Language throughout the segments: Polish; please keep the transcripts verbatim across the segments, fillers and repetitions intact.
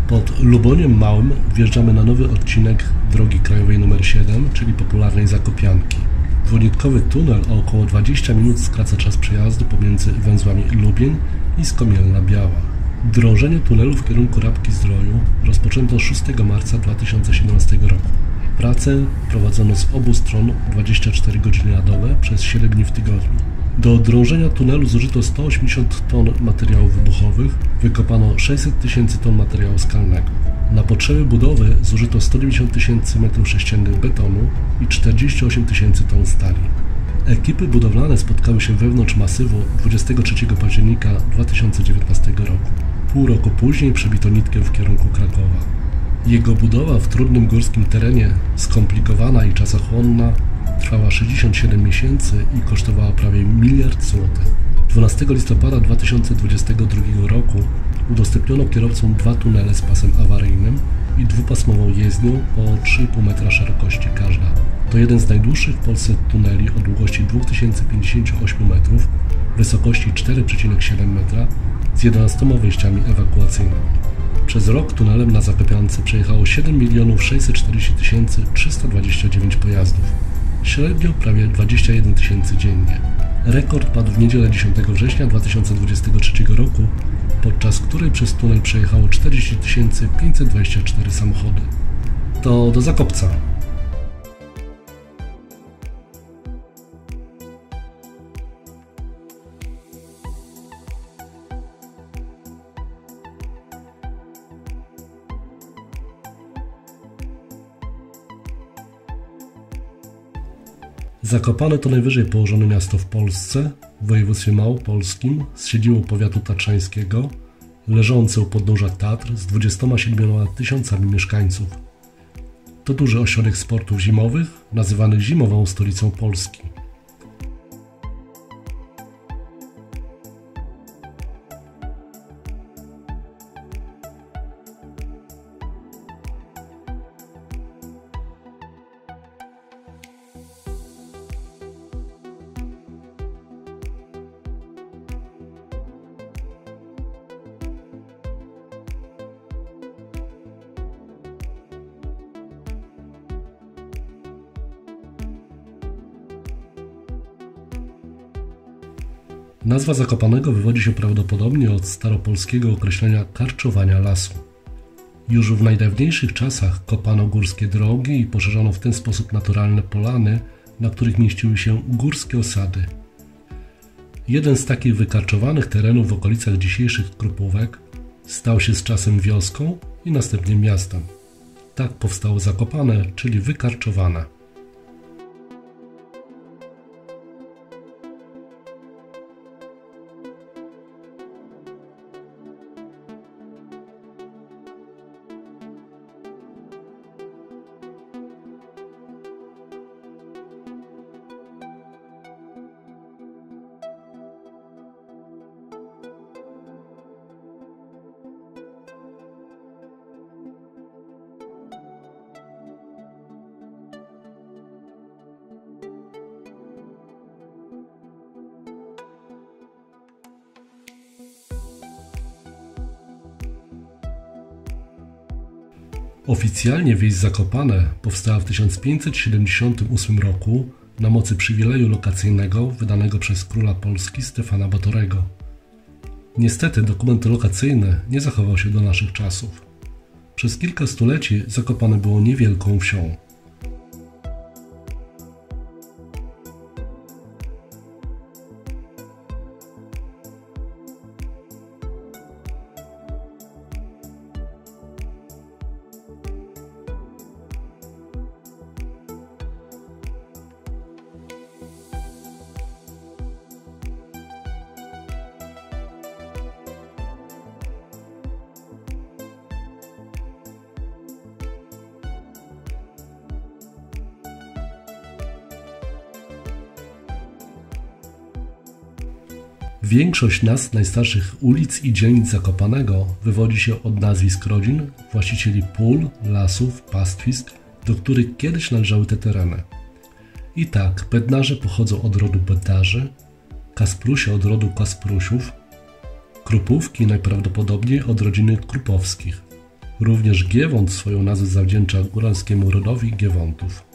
Pod Luboniem Małym wjeżdżamy na nowy odcinek drogi krajowej nr siedem, czyli popularnej Zakopianki. Dwunitkowy tunel o około dwadzieścia minut skraca czas przejazdu pomiędzy węzłami Lubień i Skomielna Biała. Drążenie tunelu w kierunku Rabki-Zdroju rozpoczęto szóstego marca dwa tysiące siedemnastego roku. Pracę prowadzono z obu stron dwadzieścia cztery godziny na dobę przez siedem dni w tygodniu. Do drążenia tunelu zużyto sto osiemdziesiąt ton materiałów wybuchowych, wykopano sześćset tysięcy ton materiału skalnego. Na potrzeby budowy zużyto sto dziewięćdziesiąt tysięcy metrów sześciennych betonu i czterdzieści osiem tysięcy ton stali. Ekipy budowlane spotkały się wewnątrz masywu dwudziestego trzeciego października dwa tysiące dziewiętnastego roku. Pół roku później przebito nitkę w kierunku Krakowa. Jego budowa w trudnym górskim terenie, skomplikowana i czasochłonna, trwała sześćdziesiąt siedem miesięcy i kosztowała prawie miliard złotych. dwunastego listopada dwa tysiące dwudziestego drugiego roku udostępniono kierowcom dwa tunele z pasem awaryjnym i dwupasmową jezdnią po trzy i pół metra szerokości każda. To jeden z najdłuższych w Polsce tuneli o długości dwa tysiące pięćdziesiąt osiem metrów, wysokości cztery przecinek siedem metra z jedenastoma wejściami ewakuacyjnymi. Przez rok tunelem na Zakopiance przejechało siedem milionów sześćset czterdzieści tysięcy trzysta dwadzieścia dziewięć pojazdów. Średnio prawie dwadzieścia jeden tysięcy dziennie. Rekord padł w niedzielę dziesiątego września dwa tysiące dwudziestego trzeciego roku, podczas której przez tunel przejechało czterdzieści tysięcy pięćset dwadzieścia cztery samochody. To do Zakopca. Zakopane to najwyżej położone miasto w Polsce, w województwie małopolskim, z siedzibą powiatu tatrzańskiego, leżące u podnóża Tatr z dwudziestoma siedmioma tysiącami mieszkańców. To duży ośrodek sportów zimowych, nazywany zimową stolicą Polski. Nazwa Zakopanego wywodzi się prawdopodobnie od staropolskiego określenia karczowania lasu. Już w najdawniejszych czasach kopano górskie drogi i poszerzono w ten sposób naturalne polany, na których mieściły się górskie osady. Jeden z takich wykarczowanych terenów w okolicach dzisiejszych Krupówek stał się z czasem wioską i następnie miastem. Tak powstało Zakopane, czyli wykarczowane. Oficjalnie wieś Zakopane powstała w tysiąc pięćset siedemdziesiątym ósmym roku na mocy przywileju lokacyjnego wydanego przez króla Polski Stefana Batorego. Niestety dokument lokacyjny nie zachował się do naszych czasów. Przez kilka stuleci Zakopane było niewielką wsią. Większość nazw najstarszych ulic i dzielnic Zakopanego wywodzi się od nazwisk rodzin, właścicieli pól, lasów, pastwisk, do których kiedyś należały te tereny. I tak Bednarze pochodzą od rodu Bednarzy, Kasprusie od rodu Kasprusiów, Krupówki najprawdopodobniej od rodziny Krupowskich. Również Giewont swoją nazwę zawdzięcza góralskiemu rodowi Giewontów.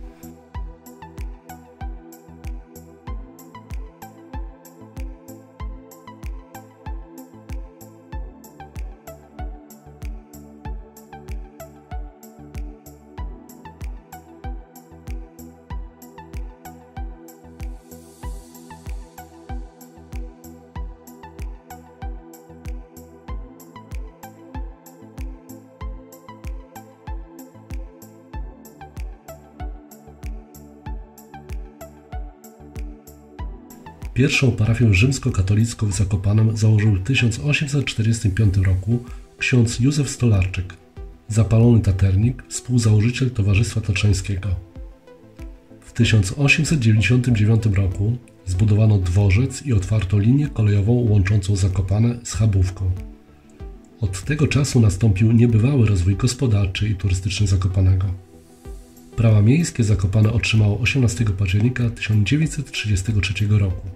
Pierwszą parafię rzymskokatolicką w Zakopanem założył w tysiąc osiemset czterdziestym piątym roku ksiądz Józef Stolarczyk, zapalony taternik, współzałożyciel Towarzystwa Tatrzańskiego. W tysiąc osiemset dziewięćdziesiątym dziewiątym roku zbudowano dworzec i otwarto linię kolejową łączącą Zakopane z Chabówką. Od tego czasu nastąpił niebywały rozwój gospodarczy i turystyczny Zakopanego. Prawa miejskie Zakopane otrzymało osiemnastego października tysiąc dziewięćset trzydziestego trzeciego roku.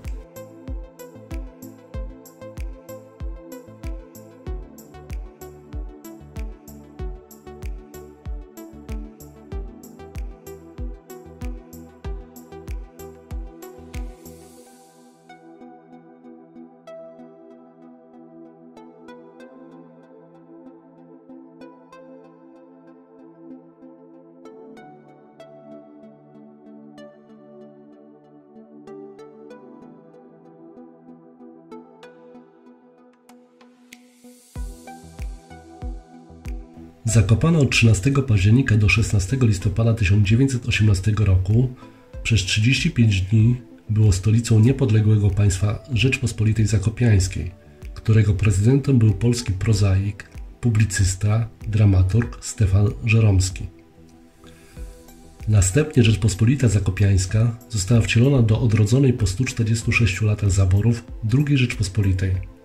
Zakopane od trzynastego października do szesnastego listopada tysiąc dziewięćset osiemnastego roku przez trzydzieści pięć dni było stolicą niepodległego państwa Rzeczpospolitej Zakopiańskiej, którego prezydentem był polski prozaik, publicysta, dramaturg Stefan Żeromski. Następnie Rzeczpospolita Zakopiańska została wcielona do odrodzonej po stu czterdziestu sześciu latach zaborów drugiej Rzeczpospolitej.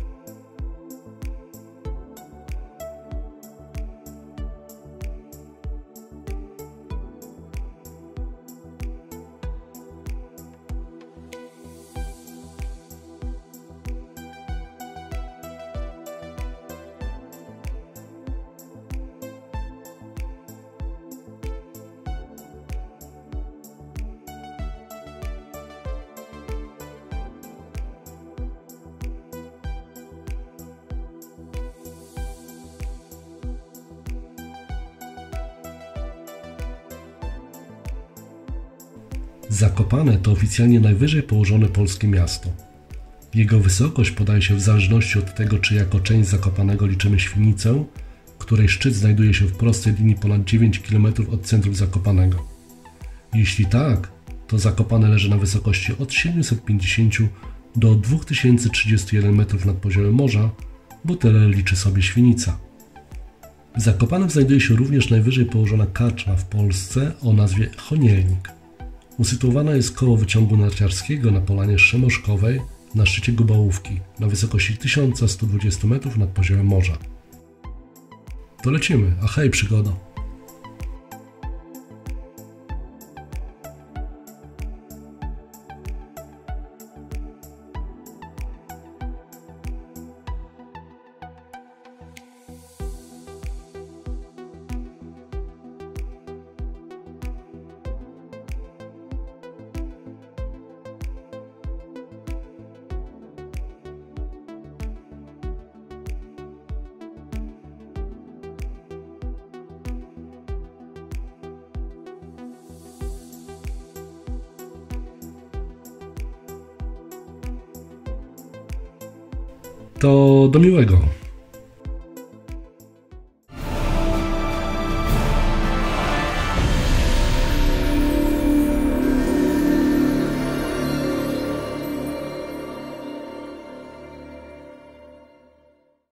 Zakopane to oficjalnie najwyżej położone polskie miasto. Jego wysokość podaje się w zależności od tego, czy jako część Zakopanego liczymy Świnicę, której szczyt znajduje się w prostej linii ponad dziewięć kilometrów od centrum Zakopanego. Jeśli tak, to Zakopane leży na wysokości od siedmiuset pięćdziesięciu do dwóch tysięcy trzydziestu jeden metrów nad poziomem morza, bo tyle liczy sobie Świnica. W Zakopanem znajduje się również najwyżej położona karczma w Polsce o nazwie Chonielnik. Usytuowana jest koło wyciągu narciarskiego na polanie Szemoszkowej na szczycie Gubałówki na wysokości tysiąc sto dwadzieścia metrów nad poziomem morza. To lecimy, a hej przygodo! To do miłego.